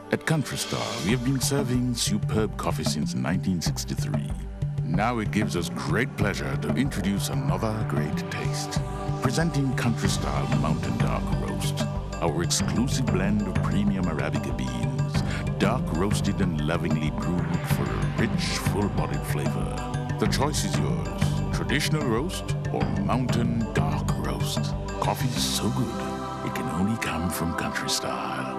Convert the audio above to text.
At Country Star, we have been serving superb coffee since 1963. Now it gives us great pleasure to introduce another great taste. Presenting Country Style Mountain Dark Roast, our exclusive blend of premium Arabica beans, dark roasted and lovingly brewed for a rich, full-bodied flavor. The choice is yours, traditional roast or mountain dark roast. Coffee's so good, it can only come from Country Style.